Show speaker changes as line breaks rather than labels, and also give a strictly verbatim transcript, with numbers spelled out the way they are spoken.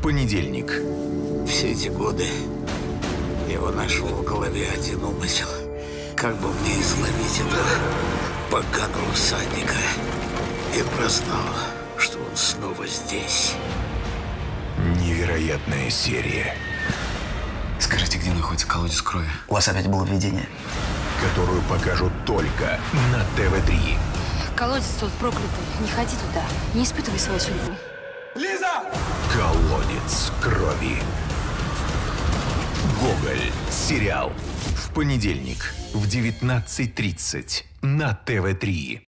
понедельник.
Все эти годы я вынашивал в голове один умысел. Как бы мне изловить этого поганого всадника. И прознал, что он снова здесь.
Невероятная серия.
Скажите, где находится колодец крови?
У вас опять было видение?
Которую покажут только на тэ вэ три.
Колодец тот проклятый. Не ходи туда. Не испытывай свою судьбу.
Лиза! Колодец крови. Гоголь. Сериал. В понедельник в девятнадцать тридцать на тэ вэ три.